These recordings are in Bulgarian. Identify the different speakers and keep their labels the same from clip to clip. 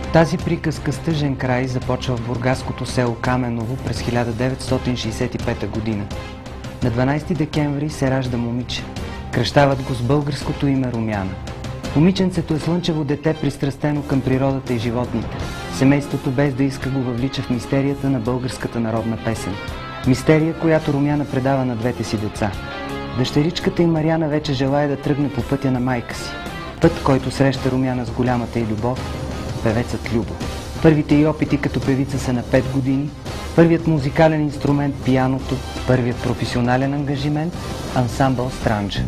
Speaker 1: Тази приказка с тъжен край започва в бургаското село Каменово през 1965 година. На 12 декември се ражда момиче. Кръщават го с българското име Румяна. Момиченцето е слънчево дете, пристрастено към природата и животните. Семейството без да иска го въвлича в мистерията на българската народна песен. Мистерия, която Румяна предава на двете си деца. Дъщеричката и Мариана вече желае да тръгне по пътя на майка си. Път, който среща Румяна с голямата й любов, певецът Любо. Първите й опити като певица са на 5 години, първият музикален инструмент – пианото, първият професионален ангажимент – ансамбъл Странджа.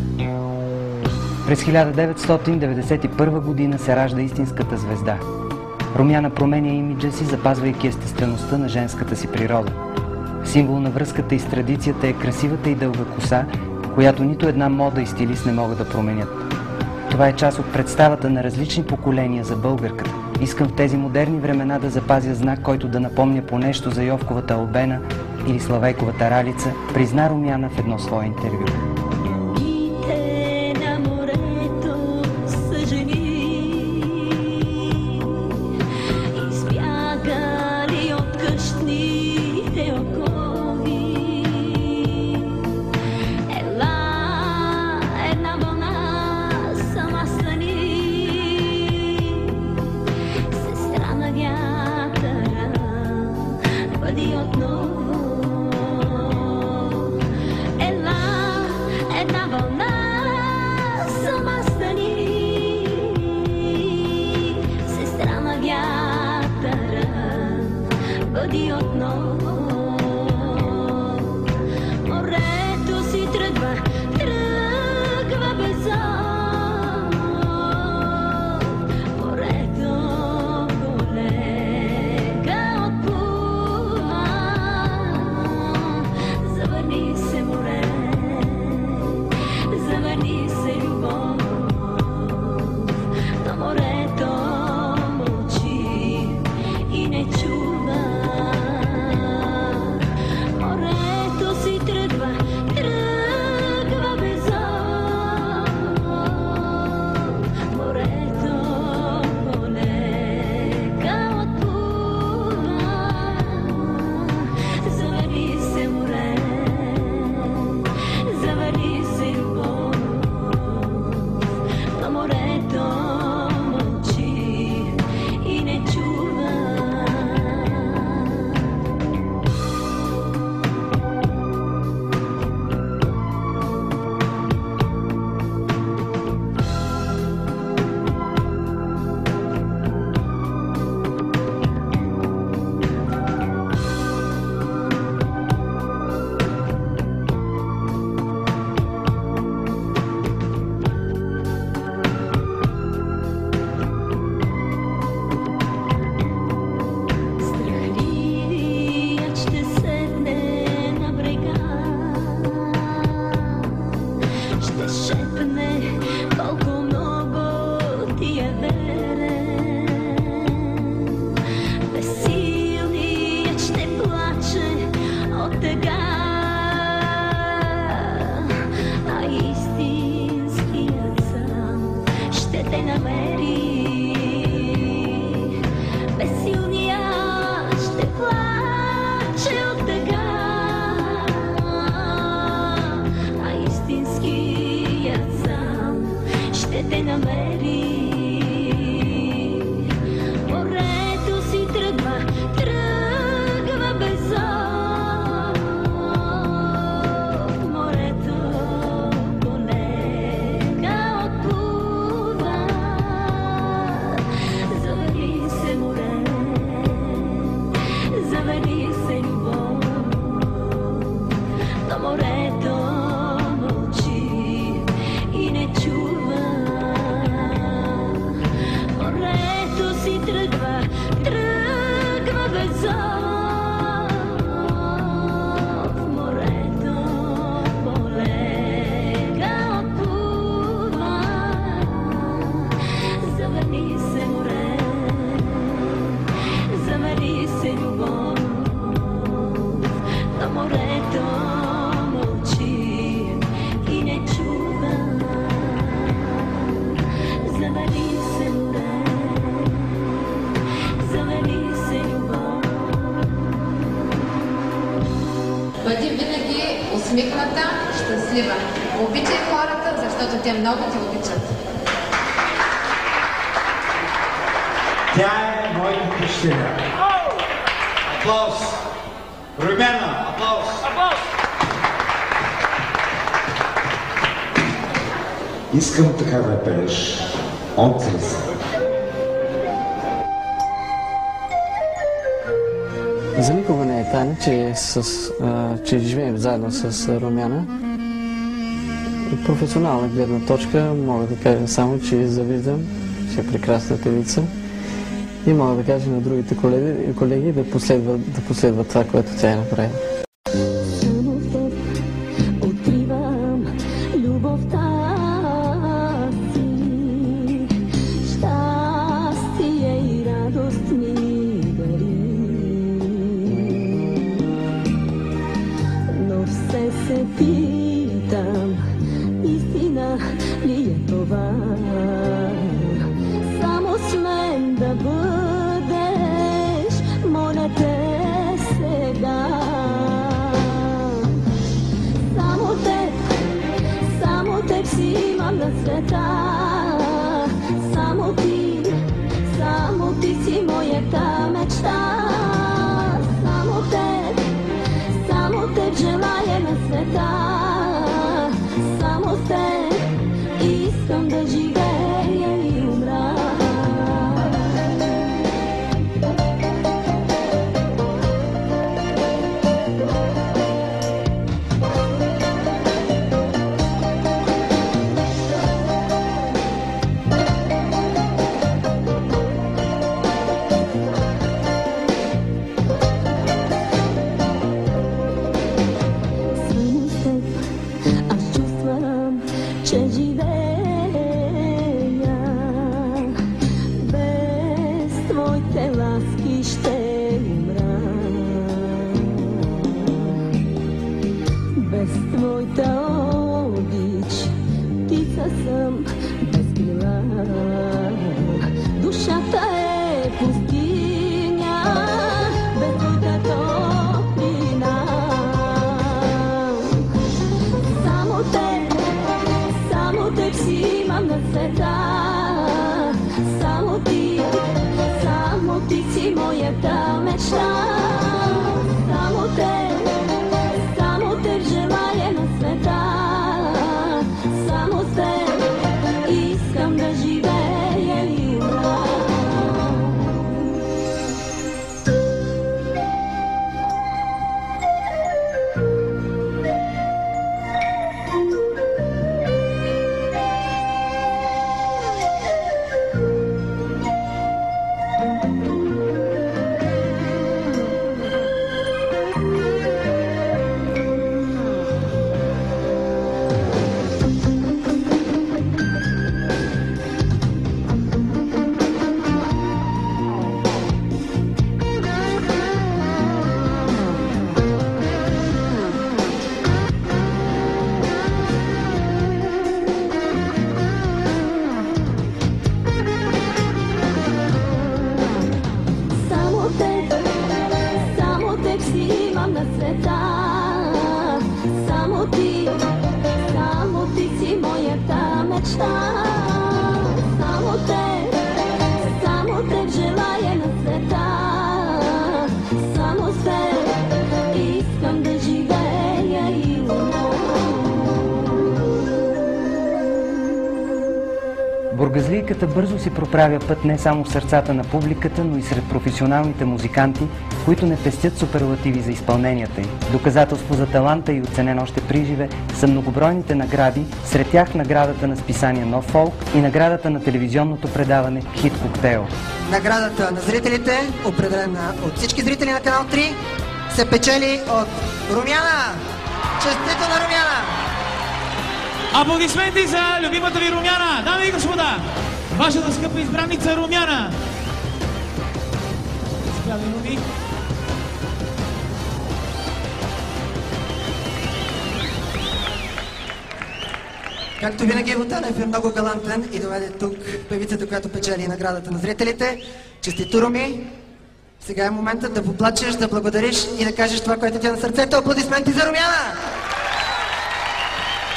Speaker 1: През 1991 година се ражда истинската звезда. Румяна променя имиджа си, запазвайки естествеността на женската си природа. Символ на връзката и с традицията е красивата и дълга коса, която нито една мода и стилист не могат да променят. Това е част от представата на различни поколения за българката. Искам в тези модерни времена да запазя знак, който да напомня по нещо за Йовковата албена или Славейковата ралица, призна Румяна в едно свое интервю.
Speaker 2: Moreto, mochi, i ne čuva. щастлива. Обичай хората, защото те много те обичат.
Speaker 3: Тя е моята дъщеря. Аплауз! Румяна, аплауз! Аплауз! Искам така да пееш от сърце.
Speaker 4: За никога не е тайна, че живеем заедно с Румяна. От професионална гледна точка мога да кажа само, че завиждам, че е прекрасна певица. И мога да кажа на другите колеги да последват това, което тя е направила.
Speaker 5: Питам, истина ли е това? Само с мен да бъдеш, моля те сега. Само теб си имам на света. Само ти си моята мечта. Само теб желая на света. Само с теб искам да живея и умра. Че живея без твоите ласки ще умра. Без твоята обич птица съм без крила. Душата е пустиня без твоята топлина. Само теб си имам на света. Само ти си моята мечта. Само теб желая на света. Само с теб искам да живея и умра. На света. Само ти си моята мечта. Само теб желая на света. Само с теб искам да живея и умра.
Speaker 1: Бургазлийката бързо си проправя път не само в сърцата на публиката, но и сред професионалните музиканти, които не пестят суперлативи за изпълненията й. Доказателство за таланта и оценен още приживе са многобройните награди, сред тях наградата на списание Нов фолк и наградата на телевизионното предаване Хит Коктейл.
Speaker 6: Наградата на зрителите, определена от всички зрители на Канал 3, се печели от Румяна. Честито на Румяна!
Speaker 7: Аплодисменти за любимата ви Румяна! Дами и господа, вашата скъпа избранница Румяна! Заповядай, Руми.
Speaker 6: Както винаги, Ботанев е много галантен и доведе тук певицата, която печели наградата на зрителите. Честито, Руми! Сега е моментът да поплачеш, да благодариш и да кажеш това, което ти е на сърцето. Аплодисменти за Румяна!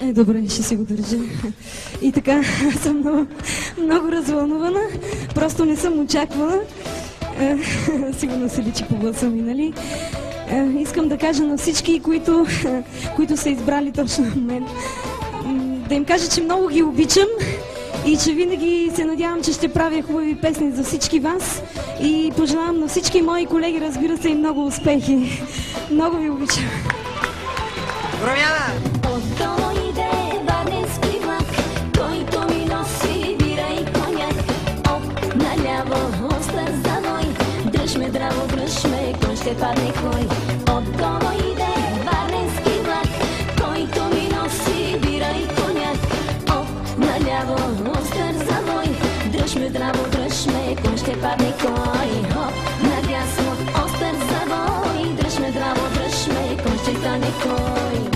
Speaker 5: Добре, ще си го държа. И така, аз съм много развълнувана. Просто не съм очаквала. Сигурно се личи по гласа ми, нали? Искам да кажа на всички, които са избрали точно мен, да им кажа, че много ги обичам и че винаги се надявам, че ще правя хубави песни за всички вас и пожелавам на всички мои колеги, разбира се, и много успехи. Много ви обичам.
Speaker 6: Румяна!
Speaker 5: Отдолу иде варненски влак, който ми носи бира и коняк. Оп, наляво, остър завой, дръж ме, драго, дръж ме, кой ще падне кой. Отдолу иде варненски влак, който ми носи бира и коняк. Оп, наляво, остър завой, дръж ме, драго, дръж ме, кой ще падне кой. Оп, надясно, остър завой, дръж ме, драго, дръж ме, кой ще стане кой.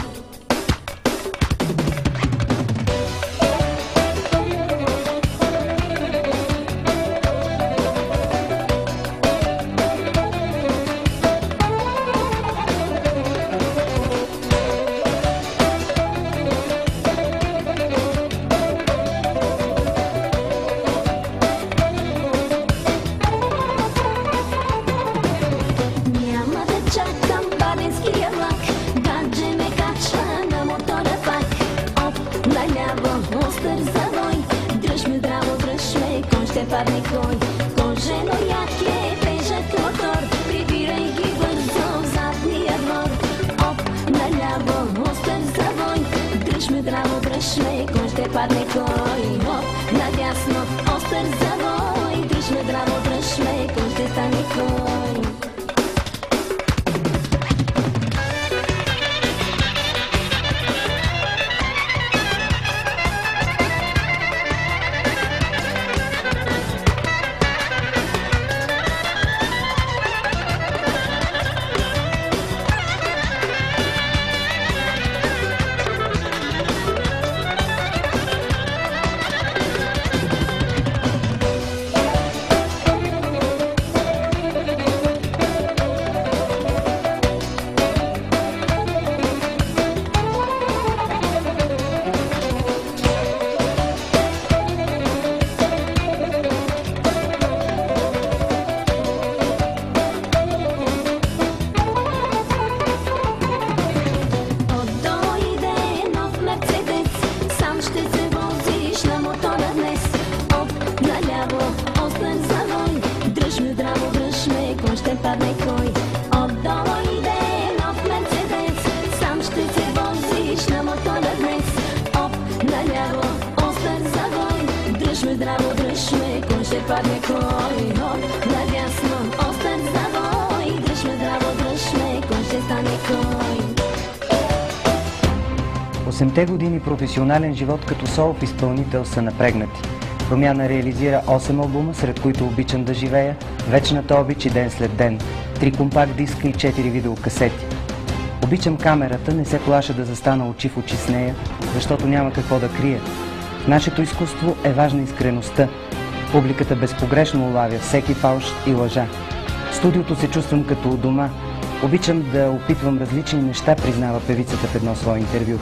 Speaker 1: Осемте години професионален живот като солов изпълнител са напрегнати. Румяна реализира 8 албума, сред които Обичам да живея, Вечната обич и Ден след ден, 3 компакт диска и 4 видеокасети. Обичам камерата, не се плаша да застана очи в очи с нея, защото няма какво да крия. В нашето изкуство е важна искреността. Публиката безпогрешно улавя всеки фалш и лъжа. В студиото се чувствам като у дома. Обичам да опитвам различни неща, признава певицата в едно свое интервю.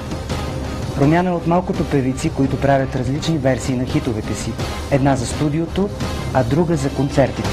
Speaker 1: Румяна е от малкото певици, които правят различни версии на хитовете си. Една за студиото, а друга за концертите.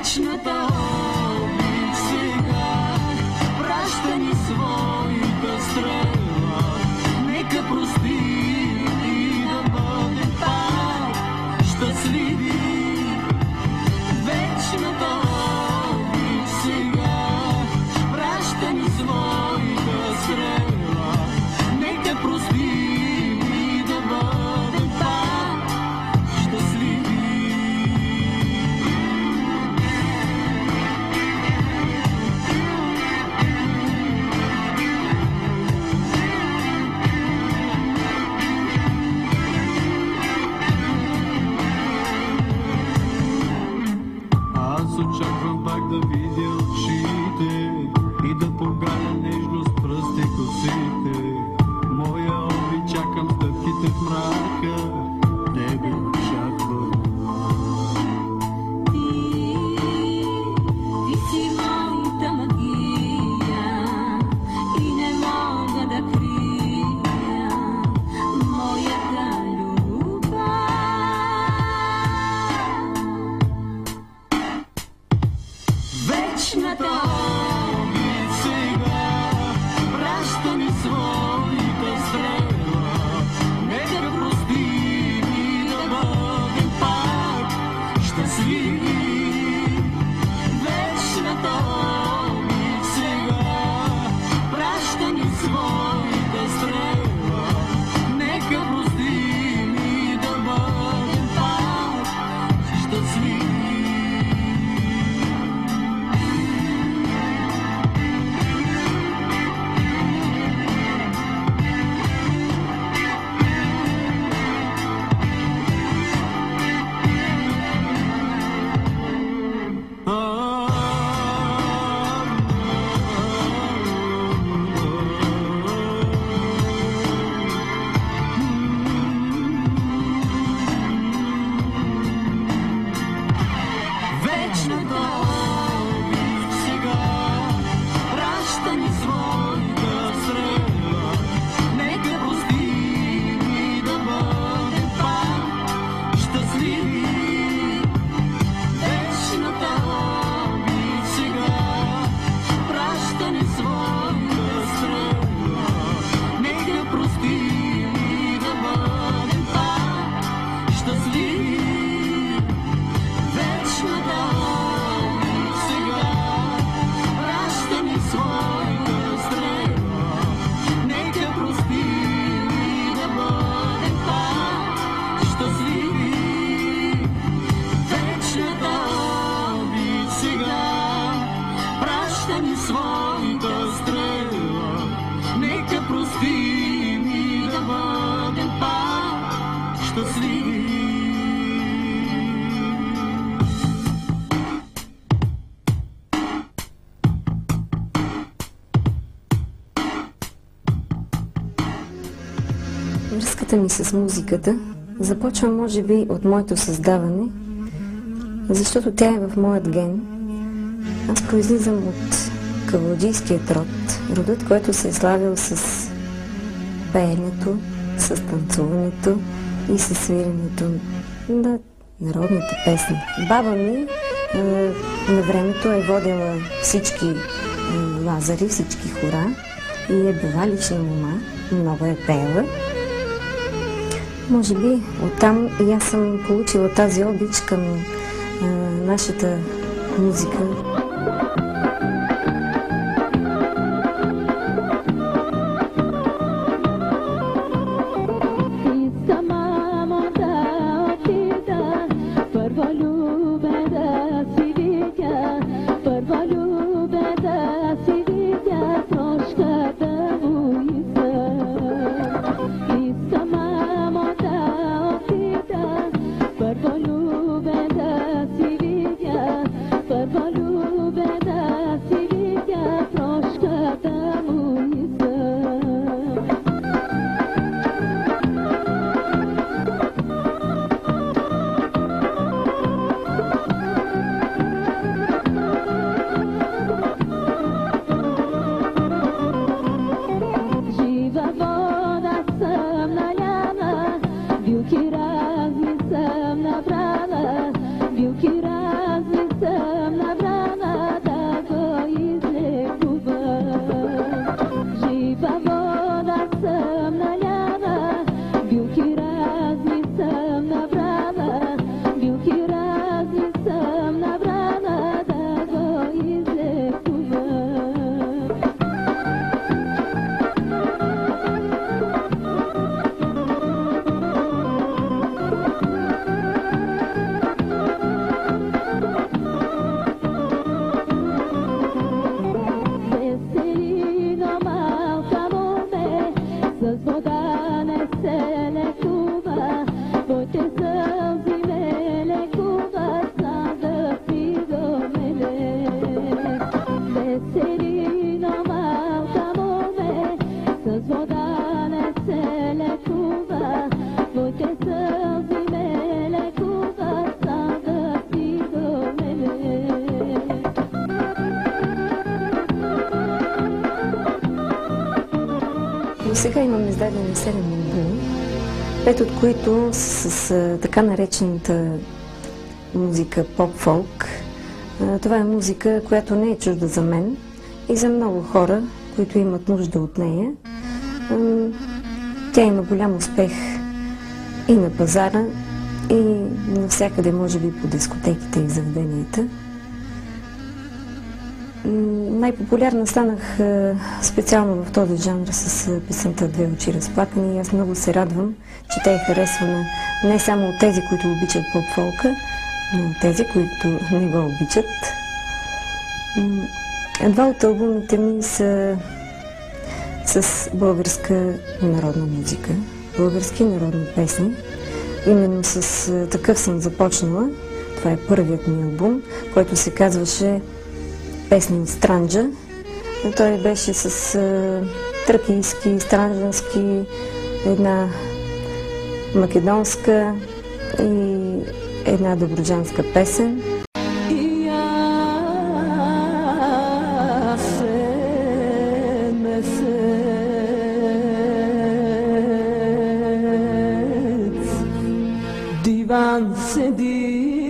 Speaker 5: Вечната обич сега праща ни своята стрела. Нека прости и да бъдем пак щастливи. Вечната обич сега праща ни своята стрела. Нека прости и да бъдем пак щастливи.
Speaker 8: Очаквам пак да видя очите и да погаля нежно с пръсти косите. Моя обич, чакам стъпките в мрака, тебе очаквам.
Speaker 5: Ти си моята магия и не мога да крия моята любов. Вечната обич сега праща ни своята стрела. Нека простим и да бъдем пак щастливи. Вечната обич сега праща ни своята стрела. Нека простим и да бъдем пак щастливи. Вечната обич сега праща ни своята стрела. Нека простим и да бъдем пак щастливи. Вечната обич сега праща ни своята стрела. Нека простим и да бъдем пак щастливи. Вечната обич сега праща ни своята стрела. Нека простим и да бъдем пак щастливи. Вечната обич сега праща ни своята стрела. Нека простим и да бъдем пак щастливи.
Speaker 9: Връзката ми с музиката започва може би от моето създаване, защото тя е в моят ген. Аз произлизам от кавалджийският род, родът, който се е славил с пеенето, с танцуването и с свиренето на народните песни. Баба ми на времето е водила всички лазари, всички хора и е била лична мома, много е пеела. Може би оттам и аз съм получила тази обич към нашата музика.
Speaker 5: Viu que razli sam
Speaker 9: сега имаме издадени 7 албума, 5 от които с така наречената музика поп-фолк. Това е музика, която не е чужда за мен и за много хора, които имат нужда от нея. Тя има голям успех и на пазара, и навсякъде, може би, по дискотеките и заведенията. Най-популярна станах специално в този жанр с песента "Две очи разплакани" и аз много се радвам, че тя е харесвана не само от тези, които обичат поп-фолка, но от тези, които не го обичат. Два от албумите ми са с българска народна музика, български народни песни. Именно с такъв съм започнала. Това е първият ми албум, който се казваше "Песни от Странджа". Той беше с тракийски, странджански, една македонска и една добруджанска песен.
Speaker 5: Диван седи,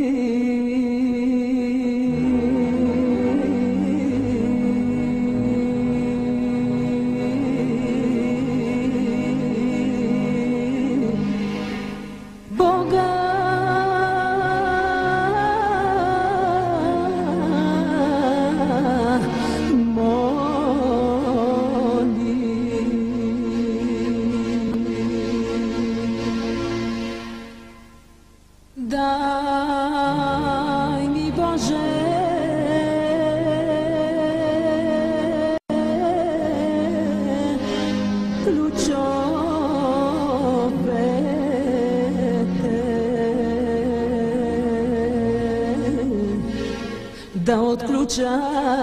Speaker 5: Бога дай ми, Боже, ключовете да отключа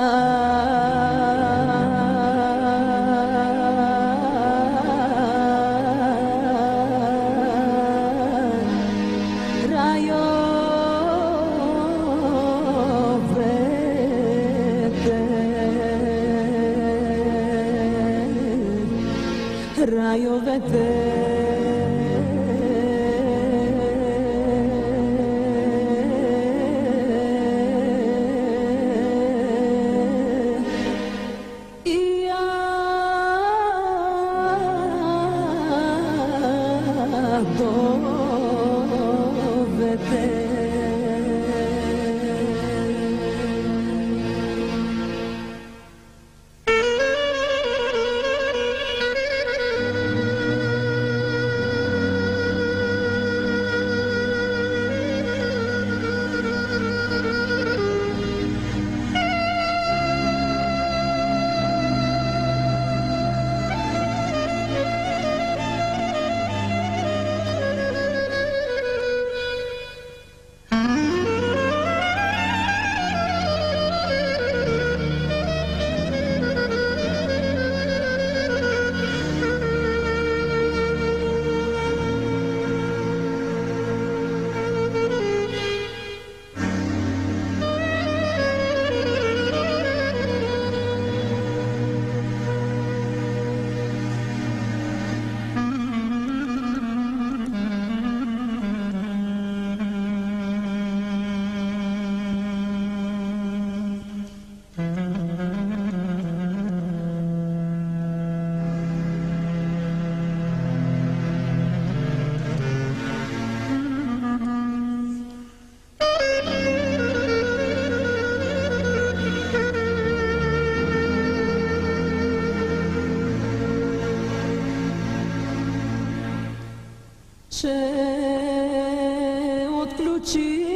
Speaker 5: райовете. И ядовете. Ще отключи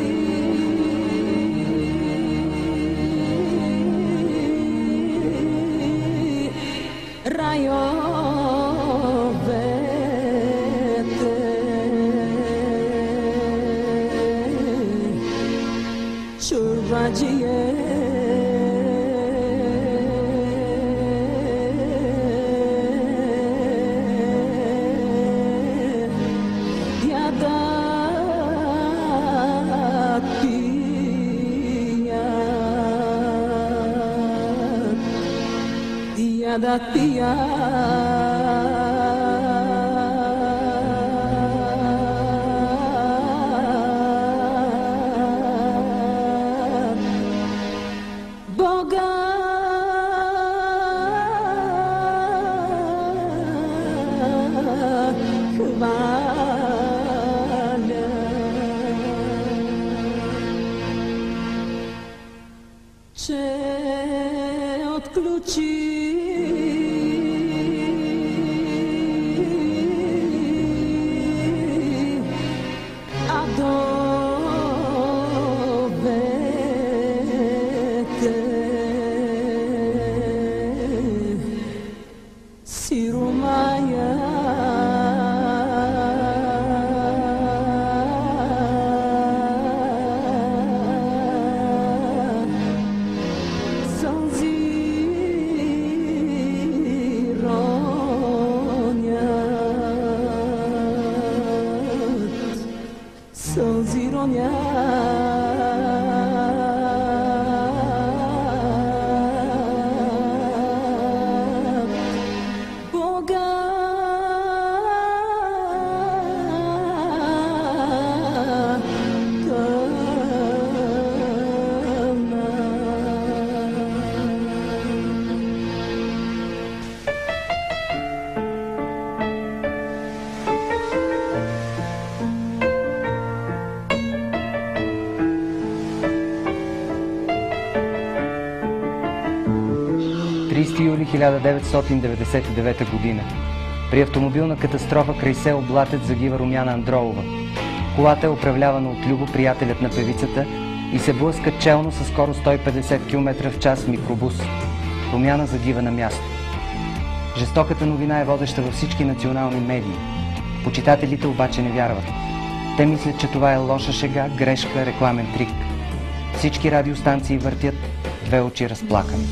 Speaker 5: райовете, чувачие. Da pia че отключи
Speaker 1: юли 1999 година. При автомобилна катастрофа край село Блатец загива Румяна Андролова. Колата е управлявана от Любо, приятелят на певицата, и се блъска челно със скорост 150 км в час в микробус. Румяна загива на място. Жестоката новина е водеща във всички национални медии. Почитателите обаче не вярват. Те мислят, че това е лоша шега, грешка, рекламен трик. Всички радиостанции въртят две очи разплакани.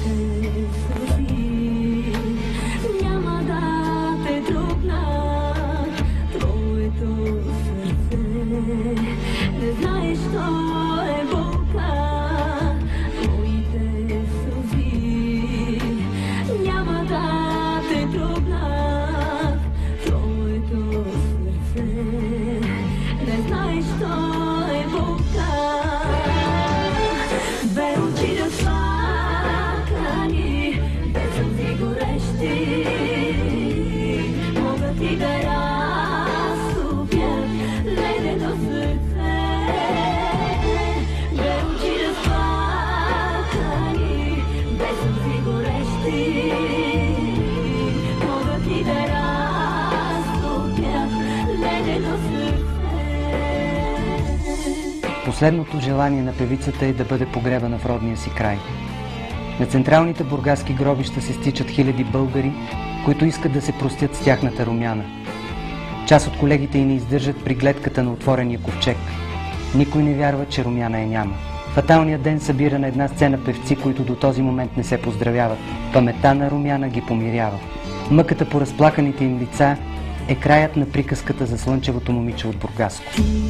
Speaker 1: Последното желание на певицата е да бъде погребана в родния си край. На централните бургаски гробища се стичат хиляди българи, които искат да се простят с тяхната Румяна. Част от колегите й не издържат при гледката на отворения ковчег. Никой не вярва, че Румяна я няма. Фаталният ден събира на една сцена певци, които до този момент не се поздравяват. Паметта на Румяна ги помирява. Мъката по разплаканите им лица е краят на приказката за слънчевото момиче от Бургаско.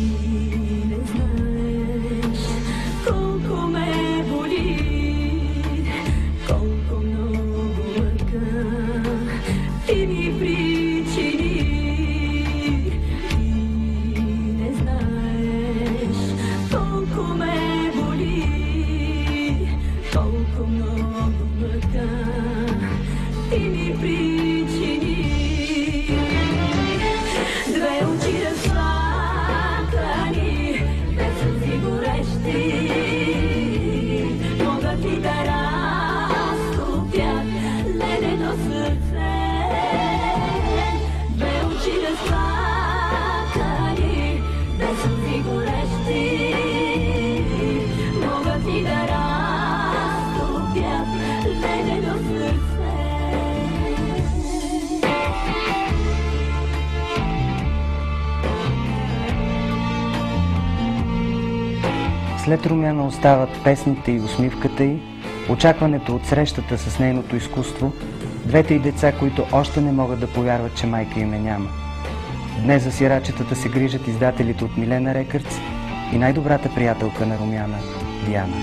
Speaker 1: След Румяна остават песните и усмивката й, очакването от срещата с нейното изкуство, двете й деца, които още не могат да повярват, че майка им няма. Днес за сирачетата се грижат издателите от Милена Рекърдс и най-добрата приятелка на Румяна – Диана.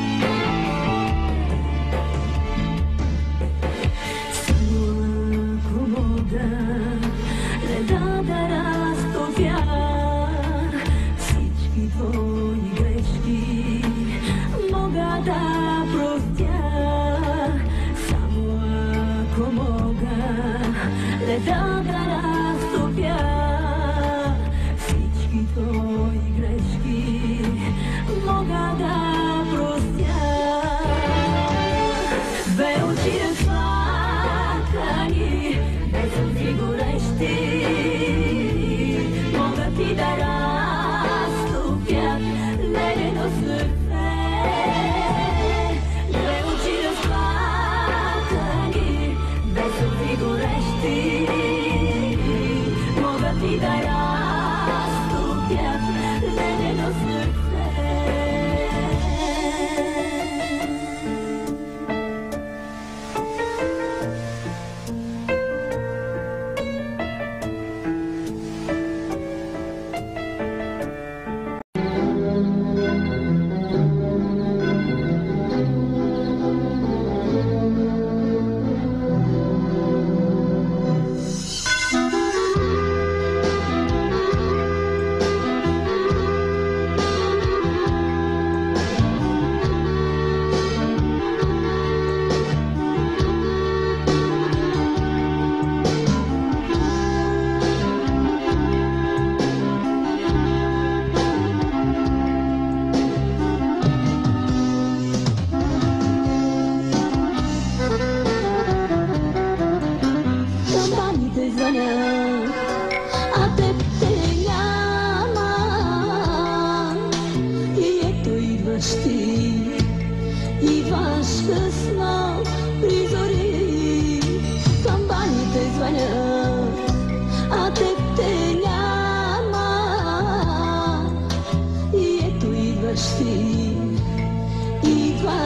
Speaker 5: Всички твои грешки мога да простя.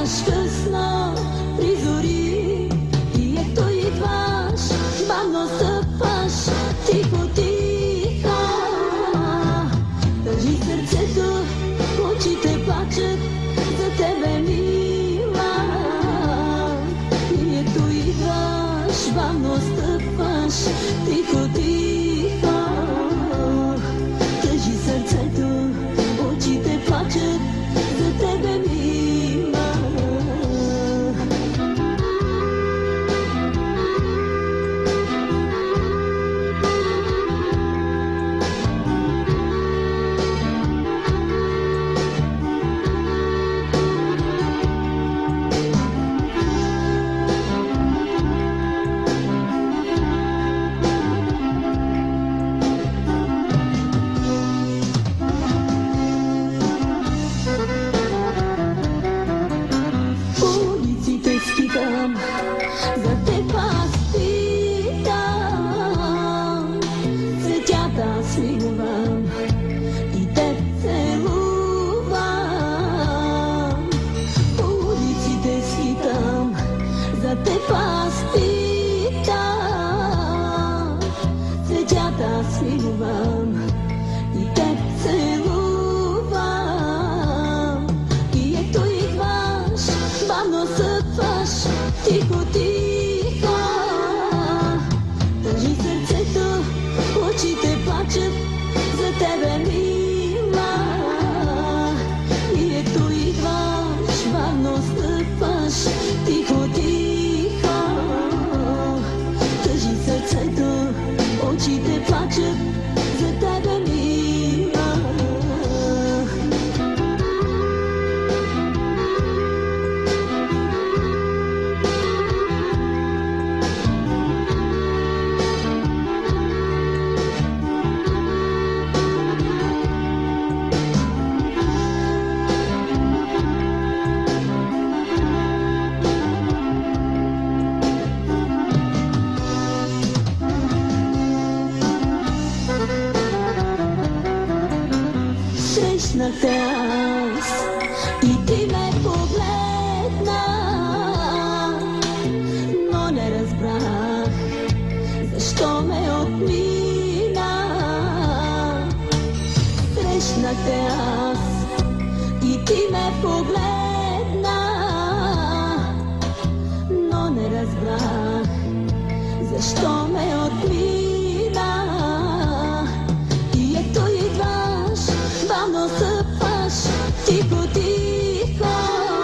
Speaker 5: идваш късно при зори, и ето идваш, бавно стъпваш, тихо, тихо. Държи сърцето, очите плачат за тебе, мила. И ето идваш, бавно стъпваш, тихо, тихо. Държи сърцето, очите плачат за тебе, мила. Улиците скитам, за теб аз питам, цветята свивам и теб целувам. Улиците скитам, за теб аз питам, цветята свивам и теб целувам. И ето идваш, бавно стъпваш, тихо, тихо. Държи сърцето, очите плачат за тебе, мила. И ето идваш, бавно стъпваш, тихо, тихо. Държи сърцето, очите плачат за тебе, мила. Срещнах те аз и ти ме погледна, но не разбрах защо ме отмина. Срещнах те аз и ти ме погледна, но не разбрах защо ме отмина. И ето идваш, бавно стъпваш, тихо, тихо.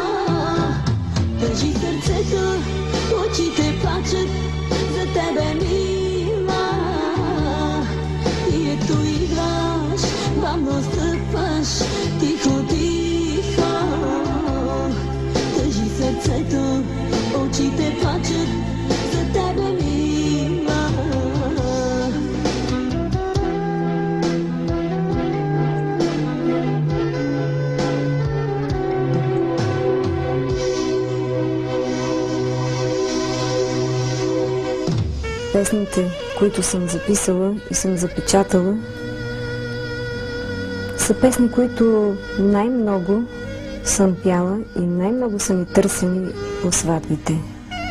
Speaker 5: Държи сърцето, очите плачат за тебе, мила. И ето идваш, бавно стъпваш, тихо, тихо. Държи сърцето, очите плачат за тебе, мила.
Speaker 9: Песните, които съм записала и съм запечатала, са песни, които най-много съм пяла и най-много са ми търсени по сватбите.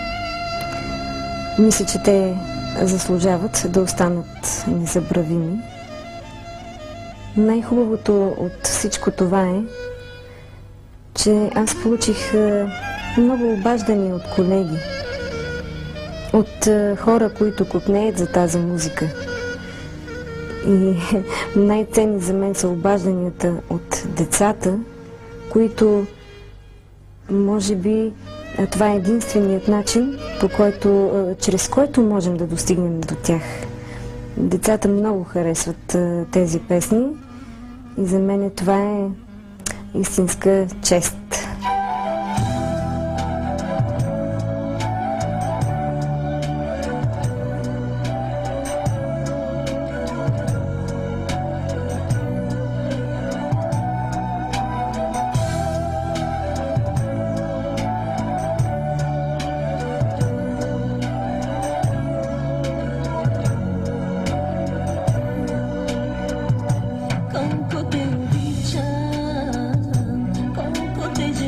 Speaker 9: Мисля, че те заслужават да останат незабравими. Най-хубавото от всичко това е, че аз получих много обаждания от колеги, от хора, които копнеят за тази музика. И най-ценни за мен са обажданията от децата, които може би това е единственият начин, чрез който можем да достигнем до тях. Децата много харесват тези песни и за мен това е истинска чест.
Speaker 5: Колко те обичам, колко те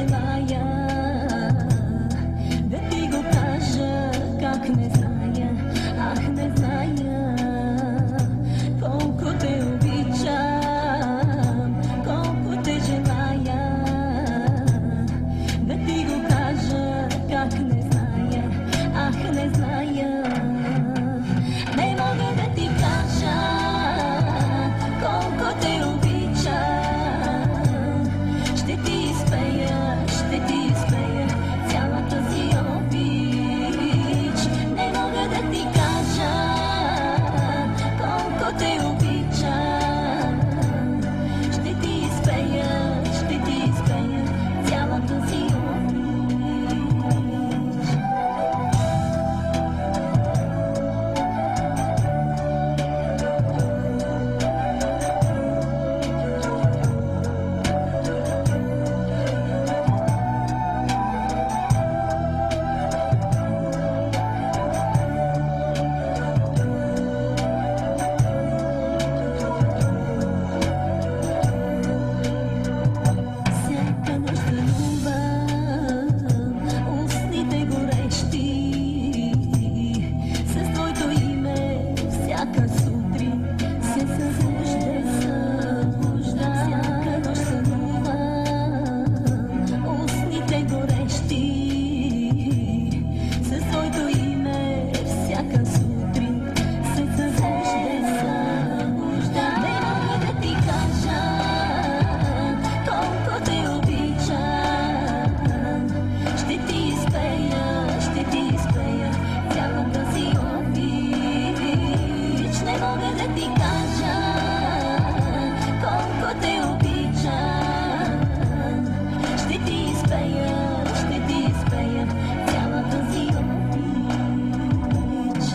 Speaker 5: изпея, ще ти изпея цялата си обич.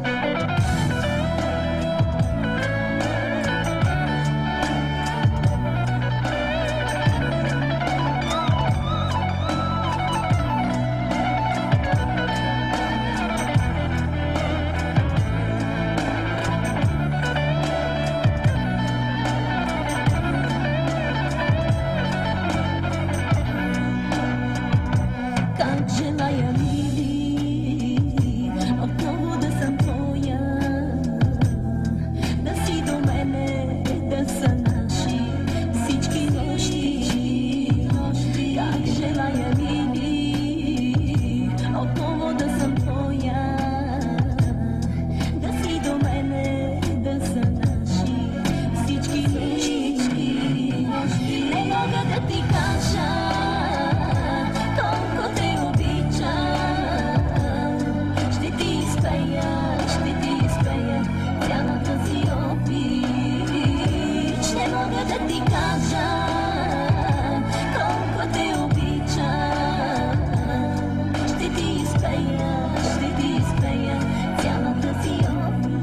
Speaker 5: Как желая, мили, отново да съм твоя, да си до мене, да са наши всички нощи. Как желая, мили, отново да съм твоя, да си до мене, да са наши всички нощи. Не мога да ти кажа колко те обичам, ще ти изпея цялата си обич. Не мога да ти кажа колко те обичам, ще ти изпея цялата си обич.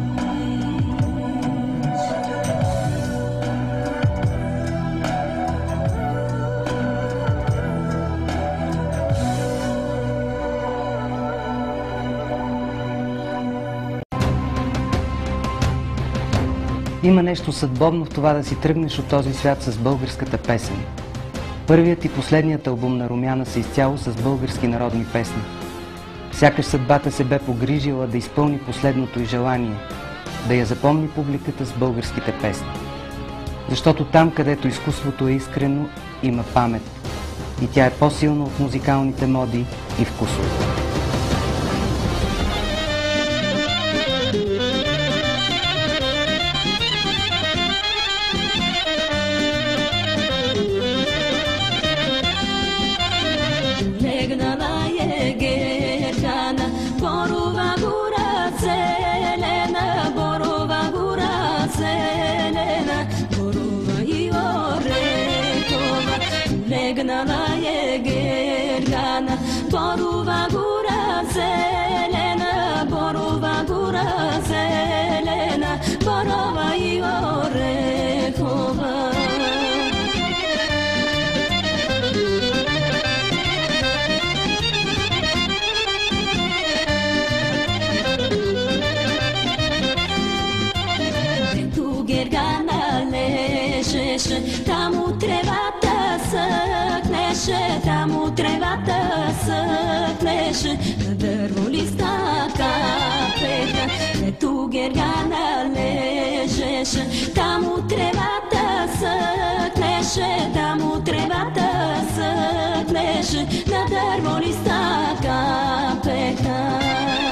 Speaker 1: Има нещо съдбовно в това да си тръгнеш от този свят с българската песен. Първият и последният албум на Румяна са изцяло с български народни песни. Сякаш съдбата се бе погрижила да изпълни последното й желание, да я запомни публиката с българските песни. Защото там, където изкуството е искрено, има памет. И тя е по-силна от музикалните моди и вкусове.
Speaker 5: Легнала е Гергана, Борова гора зелена, Борова гора зелена, Борова и орехова. Легнала е Гергана, Борова гора зелена, Борова гора зелена, Борова и орехова. Гергана лежеше, там от тревата съкнеше, там от тревата съкнеше, на дърво листа капеха. Ето Гергана лежеше, там от тревата съкнеше, там от тревата съкнеше, на дърво листа капеха.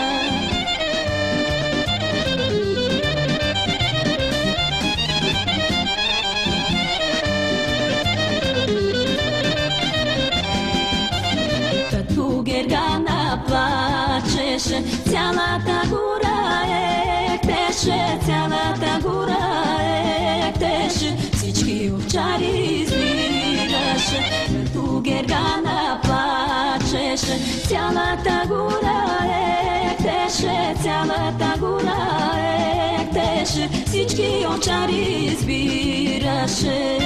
Speaker 5: Гергана плачеше, цялата гора ектеше, цялата гора ектеше, всички овчари избираше. Като Гергана плачеше, цялата гора ектеше, цялата гора ектеше, всички овчари избираше.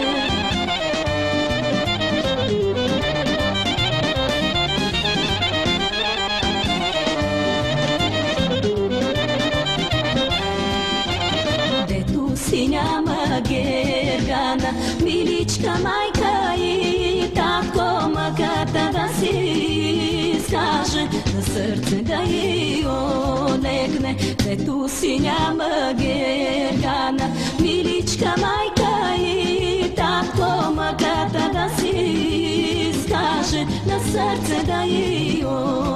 Speaker 5: Си няма Гергана, миличка майка и татко, маката да си изкаже, на сърце да й олегне. Дето си няма Гергана, миличка майка и татко, маката да си изкаже, на сърце да й олегне.